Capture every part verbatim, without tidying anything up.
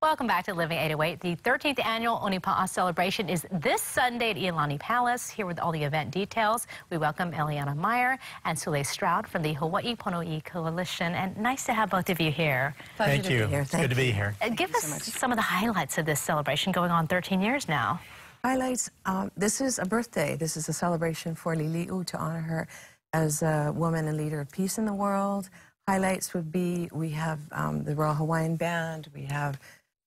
Welcome back to Living eight oh eight. The thirteenth annual Onipa'a celebration is this Sunday at Iolani Palace. Here with all the event details, we welcome Eliana Meyer and Sule Stroud from the Hawaii Pono'i Coalition. And nice to have both of you here. Pleasure Thank to you. Be here. It's Thank good to be here. Uh, give Thank us you so some of the highlights of this celebration going on thirteen years now. Highlights, um, this is a birthday. This is a celebration for Lili'u to honor her as a woman and leader of peace in the world. Highlights would be, we have um, the Royal Hawaiian Band, we have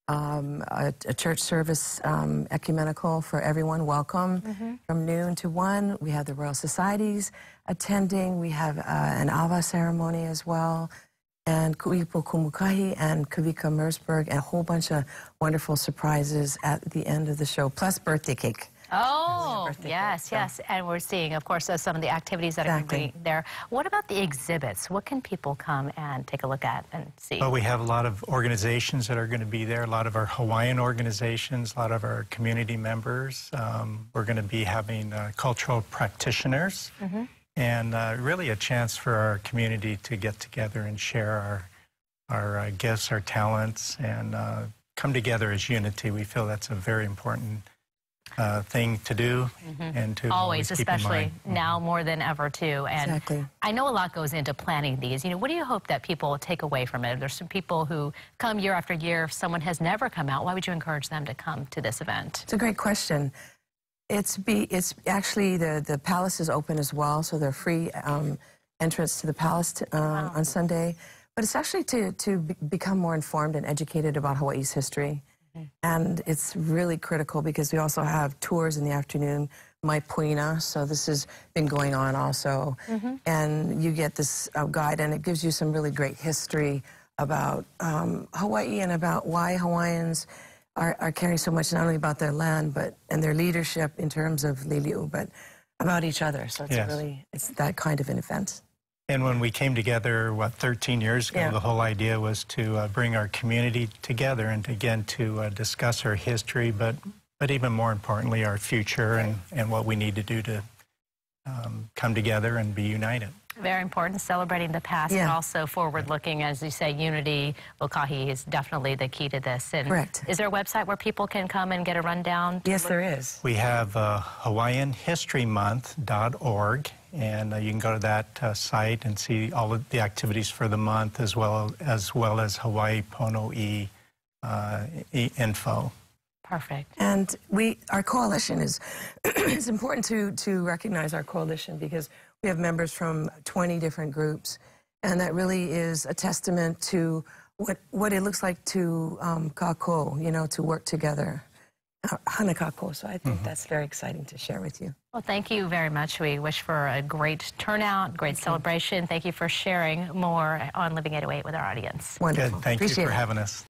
um, a, a church service um, ecumenical for everyone, welcome, mm-hmm. from noon to one. We have the Royal Societies attending, we have uh, an awa ceremony as well, and Ku'ipo Kumukahi and Kavika Mersberg, and a whole bunch of wonderful surprises at the end of the show, plus birthday cake. Oh, birthday yes, cake, yes. So. And we're seeing, of course, uh, some of the activities that Exactly. are going to be there. What about the exhibits? What can people come and take a look at and see? Well, we have a lot of organizations that are going to be there, a lot of our Hawaiian organizations, a lot of our community members. Um, we're going to be having uh, cultural practitioners, mm-hmm. and uh, really a chance for our community to get together and share our, our uh, gifts, our talents, and uh, come together as unity. We feel that's a very important Uh, thing to do, mm-hmm. and to always, always keep in especially mind. now more than ever too. And exactly. I know a lot goes into planning these. You know, what do you hope that people take away from it? There's some people who come year after year. If someone has never come out, why would you encourage them to come to this event? It's a great question. It's be it's actually the the palace is open as well, so they're free um, entrance to the palace to, uh, wow. on Sunday. But it's actually to to be become more informed and educated about Hawaii's history. And it's really critical because we also have tours in the afternoon, Mai Puina, so this has been going on also. Mm-hmm. And you get this uh, guide, and it gives you some really great history about um, Hawaii and about why Hawaiians are, are caring so much, not only about their land, but and their leadership in terms of Lili'u, but about each other. So it's yes. really, it's that kind of an event. And when we came together, what, thirteen years ago, yeah. the whole idea was to uh, bring our community together and, again, to uh, discuss our history, but, but even more importantly, our future and, and what we need to do to um, come together and be united. Very important, celebrating the past, yeah. but also forward-looking. As you say, unity, Lokahi is definitely the key to this. And correct. Is there a website where people can come and get a rundown? Yes, there is. We have uh, Hawaiian History Month dot org, and uh, you can go to that uh, site and see all of the activities for the month, as well as well as Hawaii Pono'i uh, info. Perfect. And we, our coalition is, it's important to, to recognize our coalition because we have members from twenty different groups, and that really is a testament to what, what it looks like to um, kako, you know, to work together. Hana kako, so I think mm-hmm. that's very exciting to share with you. Well, thank you very much. We wish for a great turnout, great thank celebration. You. Thank you for sharing more on Living eight oh eight with our audience. Wonderful. Good. Thank Appreciate you for it. having us.